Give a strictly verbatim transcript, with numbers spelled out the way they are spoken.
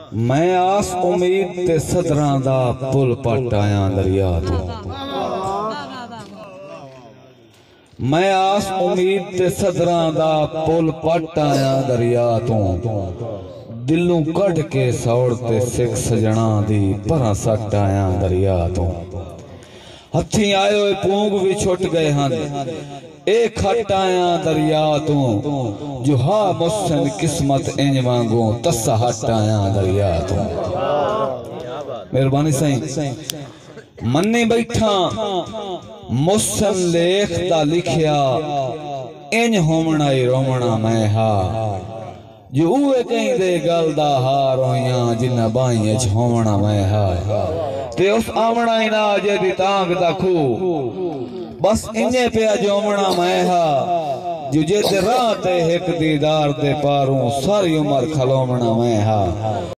मैं आस उम्मीद ते सदरां दा पुल पट आया दरिया तो। मैं आस उम्मीद ते सदरां दा पुल पट आया दरिया तो। दिलों कढ़ के सौड़ ते सिख सजना दी भरा सट आया दरिया तो। हथी आयो पूंग भी छुट गए हन ए खट आया दरिया तो। जो हा मुसन किस्मत इंज वांगू तस्सा हट आया दरिया तो। मेहरबानी सही मन्नी बैठा मुसन लेख दा लिखिया इंज होमना ही रोमना मैं हा। जो उवे कहीं दे गल दा हार होइया जिन्ना बाइयां च होमना मैं हा। ते उस आमना ही ना अजे दी तांग दा खू बस इंजे पिया जोमना मैं हा। जो जे राह ते एक दीदार दे पारों सारी उम्र खलोमना मैं हा।